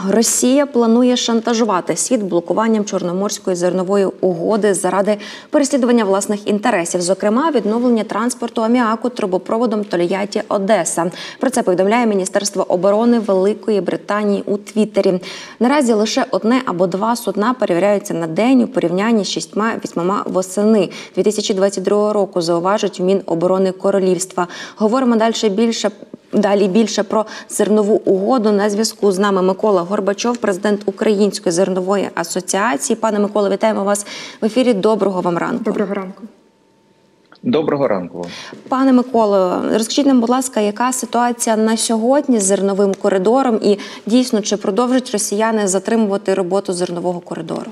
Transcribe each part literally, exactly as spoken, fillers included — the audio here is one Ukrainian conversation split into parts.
Росія планує шантажувати світ блокуванням Чорноморської зернової угоди заради переслідування власних інтересів, зокрема відновлення транспорту аміаку трубопроводом Тольятті-Одеса. Про це повідомляє Міністерство оборони Великої Британії у Твіттері. Наразі лише одне або два судна перевіряються на день у порівнянні з шістьма-вісьмома восени дві тисячі двадцять другого року, зауважують в Міноборони Королівства. Говоримо далі більше Далі більше про зернову угоду. На зв'язку з нами Микола Горбачов, президент Української зернової асоціації. Пане Миколо, вітаємо вас в ефірі. Доброго вам ранку. Доброго ранку. Доброго ранку. Пане Миколо, розкажіть нам, будь ласка, яка ситуація на сьогодні з зерновим коридором і дійсно, чи продовжать росіяни затримувати роботу зернового коридору?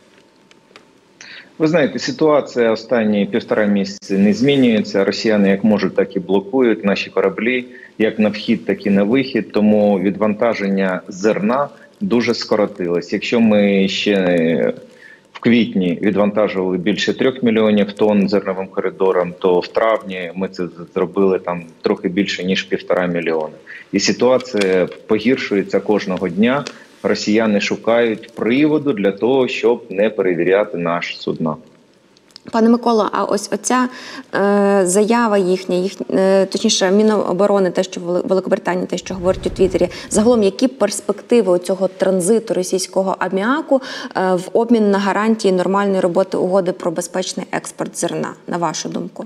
Ви знаєте, ситуація останні півтора місяці не змінюється. Росіяни як можуть, так і блокують наші кораблі, як на вхід, так і на вихід. Тому відвантаження зерна дуже скоротилось. Якщо ми ще в квітні відвантажували більше трьох мільйонів тонн зерновим коридором, то в травні ми це зробили там трохи більше, ніж півтора мільйона. І ситуація погіршується кожного дня. Росіяни шукають приводу для того, щоб не перевіряти наші судна. Пане Миколо, а ось оця е, заява їхня, їх, е, точніше, Міноборони, те, що Великобританія, те, що говорить у Твіттері, загалом, які перспективи цього транзиту російського аміаку е, в обмін на гарантії нормальної роботи угоди про безпечний експорт зерна, на вашу думку?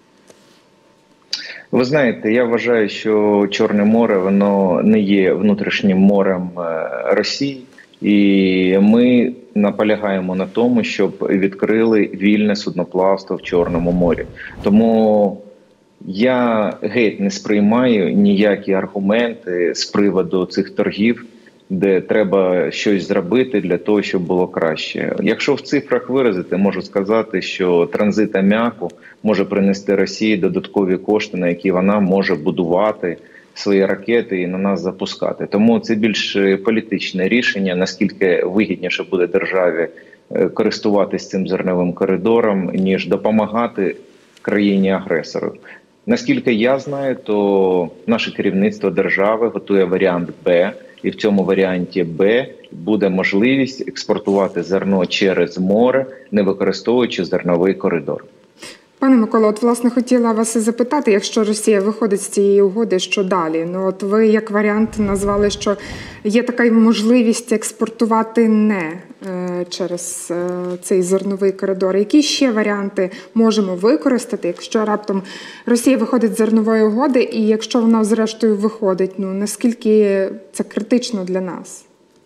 Ви знаєте, я вважаю, що Чорне море, воно не є внутрішнім морем Росії. І ми наполягаємо на тому, щоб відкрили вільне судноплавство в Чорному морі. Тому я геть не сприймаю ніякі аргументи з приводу цих торгів, де треба щось зробити для того, щоб було краще. Якщо в цифрах виразити, можу сказати, що транзит аміаку може принести Росії додаткові кошти, на які вона може будувати свої ракети і на нас запускати. Тому це більш політичне рішення, наскільки вигідніше буде державі користуватись цим зерновим коридором, ніж допомагати країні-агресору. Наскільки я знаю, то наше керівництво держави готує варіант Б, і в цьому варіанті Б буде можливість експортувати зерно через море, не використовуючи зерновий коридор. Пане Миколо, от, власне, хотіла вас запитати, якщо Росія виходить з цієї угоди, що далі? Ну, от ви як варіант назвали, що є така можливість експортувати не е, через е, цей зерновий коридор. Які ще варіанти можемо використати, якщо раптом Росія виходить з зернової угоди, і якщо вона зрештою виходить, ну, наскільки це критично для нас?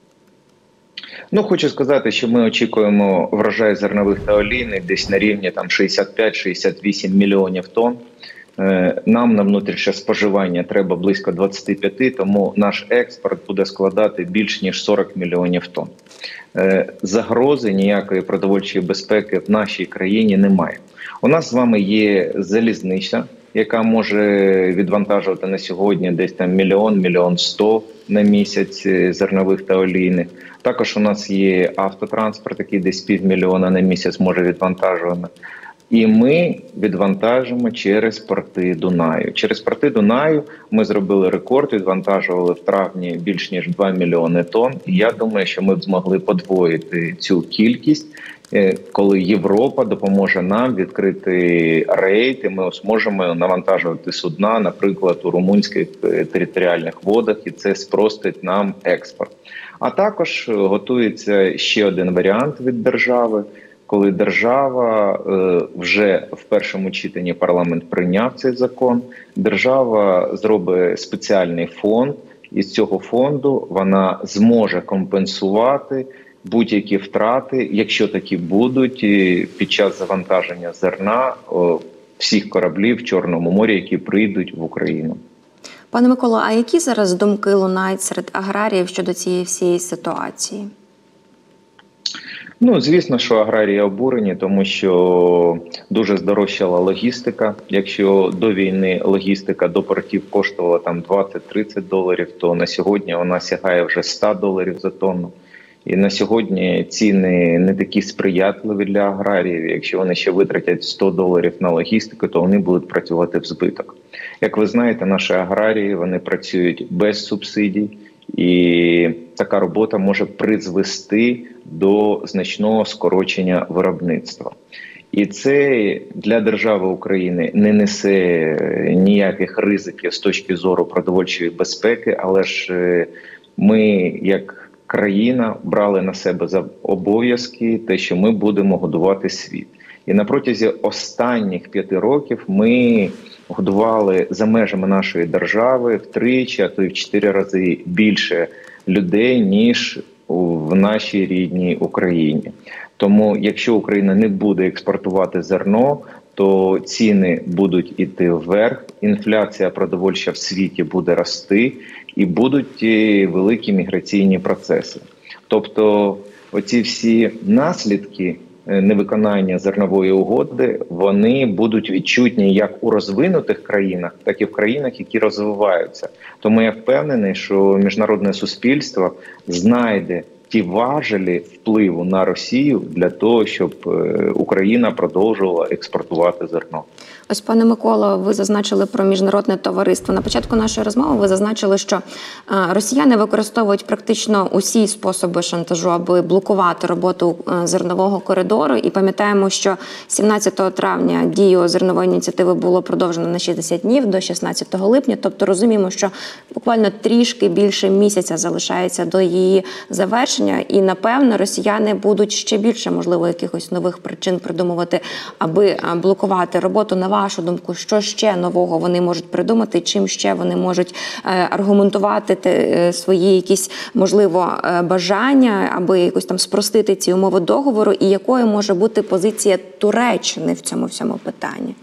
Ну, хочу сказати, що ми очікуємо врожай зернових та олійних десь на рівні там шістдесят п'ять - шістдесят вісім мільйонів тонн. Нам на внутрішнє споживання треба близько двадцять п'ять, тому наш експорт буде складати більш ніж сорок мільйонів тонн. Загрози ніякої продовольчої безпеки в нашій країні немає. У нас з вами є залізниця, яка може відвантажувати на сьогодні десь там мільйон, мільйон сто на місяць зернових та олійних. Також у нас є автотранспорт, який десь півмільйона на місяць може відвантажувати. І ми відвантажимо через порти Дунаю. Через порти Дунаю ми зробили рекорд, відвантажували в травні більш ніж два мільйони тонн. І я думаю, що ми б змогли подвоїти цю кількість, коли Європа допоможе нам відкрити рейд, і ми зможемо навантажувати судна, наприклад, у румунських територіальних водах, і це спростить нам експорт. А також готується ще один варіант від держави, коли держава, вже в першому читанні парламент прийняв цей закон, держава зробить спеціальний фонд, і з цього фонду вона зможе компенсувати будь-які втрати, якщо такі будуть, під час завантаження зерна всіх кораблів в Чорному морі, які прийдуть в Україну. Пане Миколо, а які зараз думки лунають серед аграріїв щодо цієї всієї ситуації? Ну, звісно, що аграрії обурені, тому що дуже здорожчала логістика. Якщо до війни логістика до портів коштувала там двадцять-тридцять доларів, то на сьогодні вона сягає вже сто доларів за тонну. І на сьогодні ціни не такі сприятливі для аграріїв. Якщо вони ще витратять сто доларів на логістику, то вони будуть працювати в збиток. Як ви знаєте, наші аграрії, вони працюють без субсидій. І така робота може призвести до значного скорочення виробництва. І це для держави України не несе ніяких ризиків з точки зору продовольчої безпеки, але ж ми, як країна, брали на себе за обов'язки те, що ми будемо годувати світ. І на протязі останніх п'яти років ми годували за межами нашої держави втричі, а то й в чотири рази більше людей, ніж в нашій рідній Україні. Тому, якщо Україна не буде експортувати зерно, то ціни будуть іти вверх, інфляція продовольча в світі буде рости і будуть великі міграційні процеси. Тобто оці всі наслідки невиконання зернової угоди, вони будуть відчутні як у розвинутих країнах, так і в країнах, які розвиваються. Тому я впевнений, що міжнародне суспільство знайде ті важелі впливу на Росію для того, щоб Україна продовжувала експортувати зерно. Ось, пане Миколо, ви зазначили про міжнародне товариство. На початку нашої розмови ви зазначили, що росіяни використовують практично усі способи шантажу, аби блокувати роботу зернового коридору. І пам'ятаємо, що сімнадцятого травня дію зернової ініціативи було продовжено на шістдесят днів до шістнадцятого липня. Тобто розуміємо, що буквально трішки більше місяця залишається до її завершення. І, напевно, росіяни будуть ще більше, можливо, якихось нових причин придумувати, аби блокувати роботу. На вашу думку, що ще нового вони можуть придумати, чим ще вони можуть аргументувати свої якісь, можливо, бажання, аби якось там спростити ці умови договору, і якою може бути позиція Туреччини в цьому всьому питанні?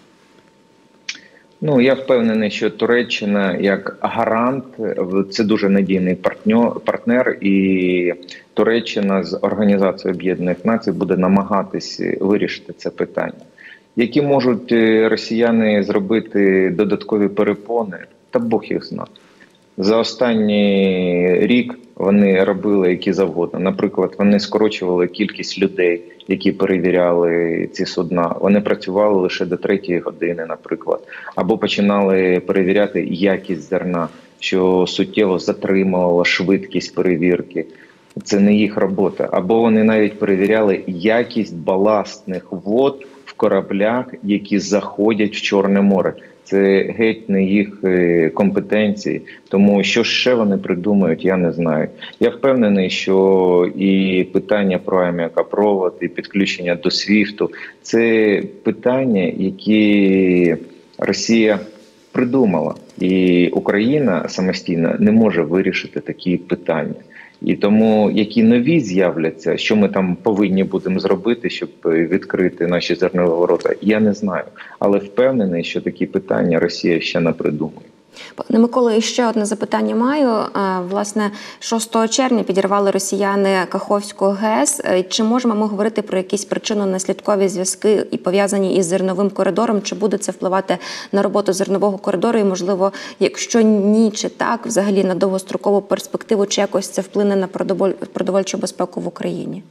Ну, я впевнений, що Туреччина як гарант – це дуже надійний партнер, і Туреччина з Організацією Об'єднаних Націй буде намагатись вирішити це питання. Які можуть росіяни зробити додаткові перепони? Та Бог їх знає. За останній рік вони робили які завгодно. Наприклад, вони скорочували кількість людей, які перевіряли ці судна. Вони працювали лише до третьої години, наприклад. Або починали перевіряти якість зерна, що суттєво затримувало швидкість перевірки. Це не їх робота. Або вони навіть перевіряли якість баластних вод в кораблях, які заходять в Чорне море. Це геть не їх компетенції. Тому що ще вони придумають, я не знаю. Я впевнений, що і питання про аміакопровод, і підключення до свіфту – це питання, які Росія придумала. І Україна самостійно не може вирішити такі питання. І тому, які нові з'являться, що ми там повинні будемо зробити, щоб відкрити наші зернові ворота, я не знаю. Але впевнений, що такі питання Росія ще не придумає. Пане Миколо, і ще одне запитання маю. Власне, шостого червня підірвали росіяни Каховську ГЕС. Чи можемо ми говорити про якісь причинно-наслідкові зв'язки і пов'язані із зерновим коридором? Чи буде це впливати на роботу зернового коридору? І, можливо, якщо ні, чи так, взагалі на довгострокову перспективу, чи якось це вплине на продовольчу безпеку в Україні?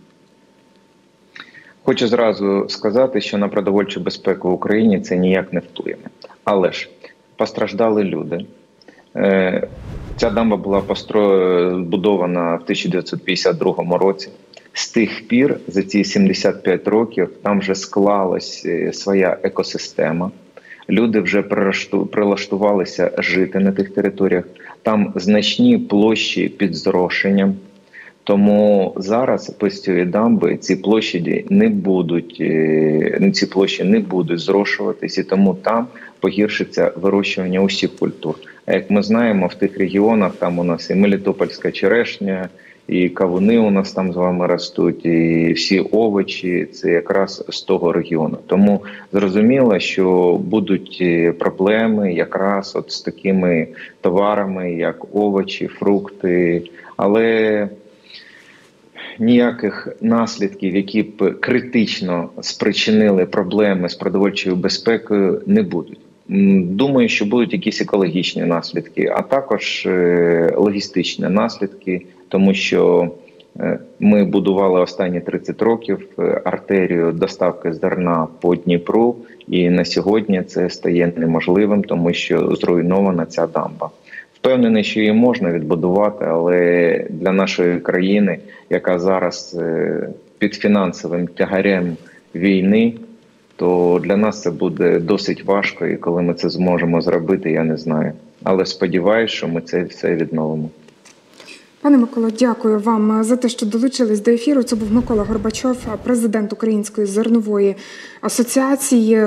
Хочу зразу сказати, що на продовольчу безпеку в Україні це ніяк не вплине. Але ж постраждали люди. Ця дамба була побудована в тисяча дев'ятсот п'ятдесят другому році. З тих пір, за ці сімдесят п'ять років, там вже склалась своя екосистема. Люди вже прилаштувалися жити на тих територіях. Там значні площі під зрошенням. Тому зараз після цієї дамби ці площі не будуть, ці площі не будуть зрошуватись, і тому там погіршиться вирощування усіх культур. А як ми знаємо, в тих регіонах там у нас і мелітопольська черешня, і кавуни у нас там з вами ростуть, і всі овочі – це якраз з того регіону. Тому зрозуміло, що будуть проблеми якраз от з такими товарами, як овочі, фрукти, але ніяких наслідків, які б критично спричинили проблеми з продовольчою безпекою, не будуть. Думаю, що будуть якісь екологічні наслідки, а також логістичні наслідки, тому що ми будували останні тридцять років артерію доставки зерна по Дніпру, і на сьогодні це стає неможливим, тому що зруйнована ця дамба. Впевнений, що її можна відбудувати, але для нашої країни, яка зараз е, під фінансовим тягарем війни, то для нас це буде досить важко, і коли ми це зможемо зробити, я не знаю. Але сподіваюся, що ми це все відновимо. Пане Миколо, дякую вам за те, що долучились до ефіру. Це був Микола Горбачов, президент Української зернової асоціації.